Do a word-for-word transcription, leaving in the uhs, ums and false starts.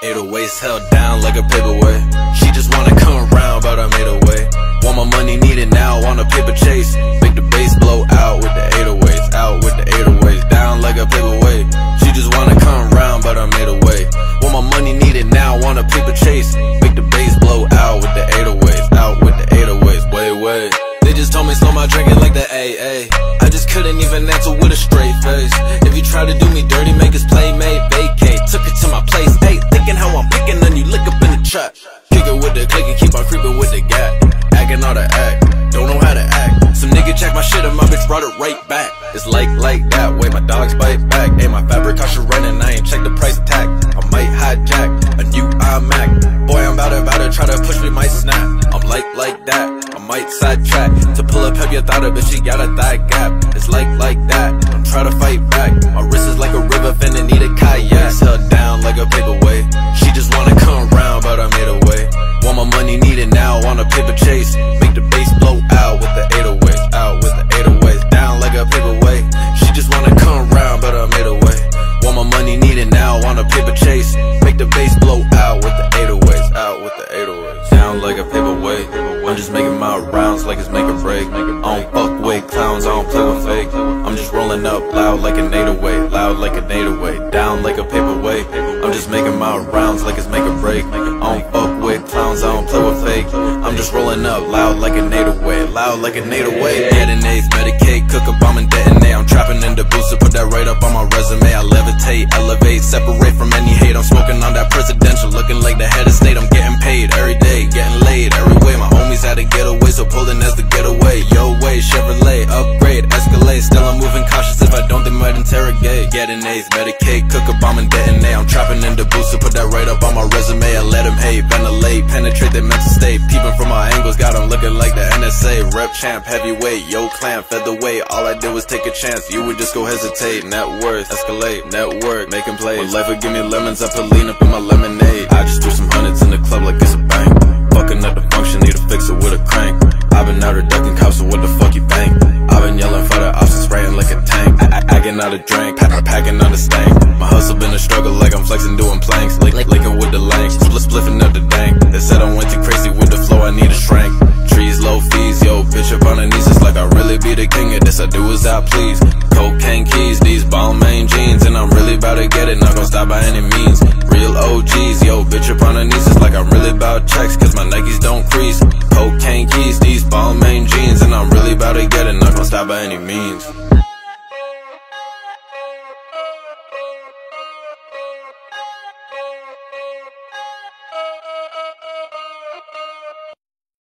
eight oh eights held down like a paperweight. She just wanna come around, but I made her wait. Want my money, need it now, on a paper chase. Make the bass blow out with the eight oh eights, out with the eight oh eights, down like a paperweight. She just wanna come around, but I made her wait. Want my money, need it now, on a paper chase. Make the bass blow out with the eight oh eights, out with the eight oh eights, wait, wait. They just told me slow my drinking like the A A. I just couldn't even answer with a straight face. If you try to do me dirty, make us playmate, vacate. Took it to my place, hey, thinking how I'm picking on you, lick up in the trap. Kick it with the click and keep on creeping with the gap. Acting all the act, don't know how to act. Some nigga check my shit and my bitch brought it right back. It's like, like that, way my dogs bite back. Hey, my fabric cost you running, I ain't check the price tag. I might hijack a new iMac. Boy, I'm about to, about to try to push me, might snap. I'm like, like that, I might sidetrack. To pull up, have you thought of it, she got a thigh gap. It's like, like that, I'm trying to fight back. My wrist is like a river, finna need a kayak. Held down like a paperweight. She just wanna come around, but I made her wait. Want my money, need it now, on a paper chase. Make the bass blow out with the eight oh eights, out with the eight oh eights, down like a paperweight. She just wanna come around, but I made her wait. Want my money, need it now, on a paper chase. Make the bass blow out with the eight oh eights, out with the eight oh eights, down like a paperweight. I'm just making my rounds like it's make or break. I don't fuck with clowns, I don't play with fake. I'm just rolling up loud like an eight oh eight, loud like an eight oh eight, down like a paperweight. I'm just making my rounds like it's make or break. I don't fuck with clowns, I don't play with fake. I'm just rolling up loud like an eight oh eight, loud like an eight oh eight. Detonate, medicate, cook a bomb and detonate. I'm trapping in the booster, put that right up on my resume. I levitate, elevate, separate from any hate. I'm smoking on that presidential, looking like the head of state. I'm getting paid every day, getting laid every way. My homies had to get away, so pulling as the getaway. Yo way, Chevrolet, upgrade, escalate. Still I'm moving cautious, if I don't they might interrogate. Detonate, medicate, cook a bomb and detonate. I'm trapping in the booster, put that right up on my resume. I let them hate, ventilate, penetrate their mental state. Peeping from my angles, got them looking like the N S A. Rep champ, heavyweight, yo clan, featherweight. All I did was take a chance, you would just go hesitate. Net worth, escalate, network, making plays. When life would give me lemons, I put lean up in my lemonade. I just threw some hundreds in the club like it's a bank. Fucking up the function, need to fix it with a crank. I've been out here ducking cops, so what the fuck you think? I've been yelling for the ops and spraying like a tank. I I Acting out a drink, pack packing on the stank. My hustle been a struggle like I'm flexing doing planks. Lick, lick, licking with the length, split spliffing up the dank. They said I went too crazy with the flow, I need a shrink. Trees, low fees, yo, bitch up on her knees. It's like I really be the king of this, I do as I please. Cocaine keys, these Balmain jeans, and I'm really about to get it, not gonna stop by any means. Real O Gs, yo, bitch up on her knees. It's like I'm really about checks, cause my Nikes don't crease. Cocaine keys, these Balmain jeans, and I'm really about to get it, not gonna stop by any means.